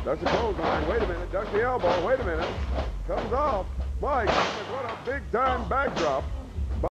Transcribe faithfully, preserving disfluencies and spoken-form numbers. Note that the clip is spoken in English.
Ducks the clothesline. Wait a minute. Ducks the elbow. Wait a minute. Comes off. My goodness, what a big-time backdrop.